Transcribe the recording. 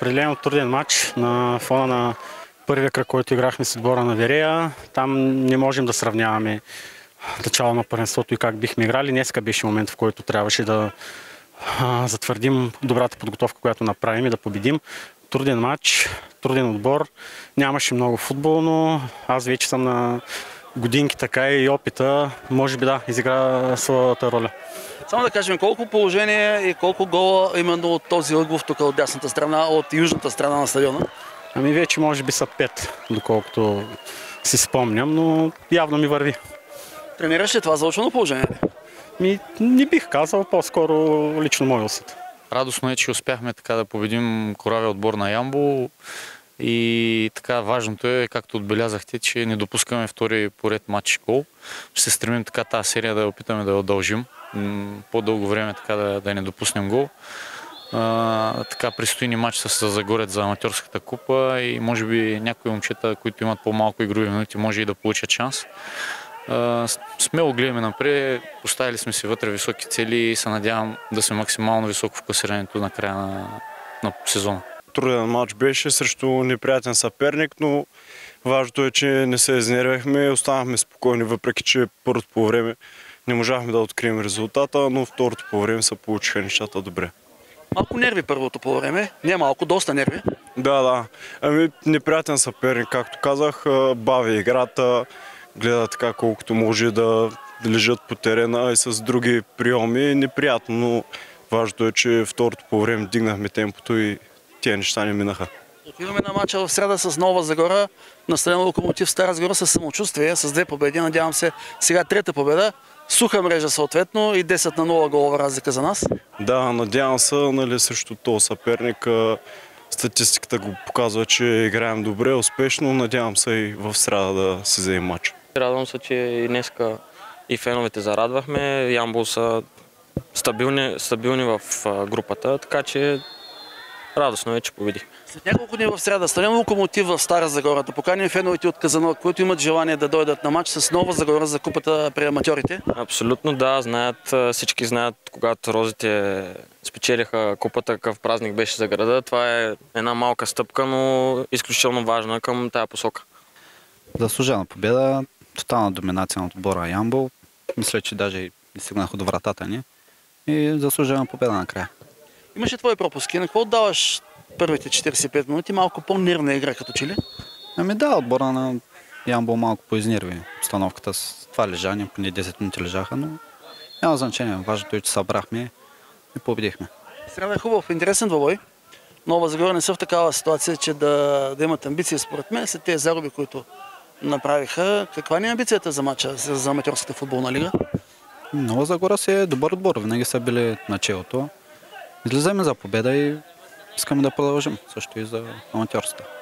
определено труден матч на фона на първия кръг, който играхме с отбора на Верея. Там не можем да сравняваме начало на първенството и как бихме играли. Днеска беше момент, в който трябваше да затвърдим добрата подготовка, която направим и да победим. Труден матч, труден отбор. Нямаше много футбол, но аз вече съм на годинки, така и опита. Може би да, изигра своята роля. Само да кажем, колко положение и колко гола именно от този ъгъл тук от дясната страна, от южната страна на стадиона? Ами вече може би са 5, доколкото си спомням, но явно ми върви. Тренираш ли това заучено положение? Не бих казал, по-скоро лично мой усет. Радостно е, че успяхме така да победим коравия отбор на Ямбол и така важното е, както отбелязахте, че не допускаме втори поред матч гол. Ще се стремим така тази серия да опитаме да я удължим. По-дълго време така да не допуснем гол. Така предстои ни матч с Загорец за аматьорската купа и може би някои момчета, които имат по-малко игрови минути, може и да получат шанс. Смело гледаме напред, поставили сме си вътре високи цели и се надявам да сме максимално високо в класирането на края на сезона. Труден матч беше срещу неприятен съперник, но важното е, че не се изнервяхме и останахме спокойни, въпреки че първото по време не можахме да открием резултата, но второто по време се получиха нещата добре. Малко нерви първото по време, не малко, доста нерви. Да. Ами неприятен съперник, както казах, бави играта, гледа така колкото може да лежат по терена и с други приеми. Неприятно, но важното е, че второто по време дигнахме темпото и тия неща не минаха. Отиваме на матча в среда с Нова Загора, на стадион Локомотив Стара Загора с самочувствие, с 2 победи. Надявам се сега трета победа. Суха мрежа съответно и 10-0 голова разлика за нас. Да, надявам се, нали, срещу този съперник. Статистиката го показва, че играем добре, успешно. Надявам се и в среда да се вземе матч. Радвам се, че и днеска и феновете зарадвахме. Ямбол са стабилни в групата, така че радостно е, че победихме. След няколко дни в среда стадион Локомотив в Стара Загора да поканим феновете от Казанлък, които имат желание да дойдат на матч с Нова Загора за купата при аматьорите. Абсолютно да, всички знаят, когато Розите спечелиха купата, какъв празник беше за града. Това е една малка стъпка, но изключително важна към тая посока. Заслужена победа, тотална доминация на отбора Ямбол. Мисля, че даже и стигнаха до вратата ни. И заслужена победа накрая. Имаше твои пропуски. На какво отдаваш първите 45 минути? Малко по-нервна игра като че ли? Ами да, отбора на Ямбол малко поизнерви установката с това лежание. Поне 10 минути лежаха, но няма значение. Важното е, че събрахме и победихме. Среда е хубав, интересен двобой. Нова Загора не са в такава ситуация, че да имат амбиции според мен след тези заруби, които направиха. Каква ни е амбицията за матча за аматьорската футболна лига? Нова Загора си е добър отбор. Винаги са били началото. Излизаме за победа и искаме да продължим. Също и за аматьорската.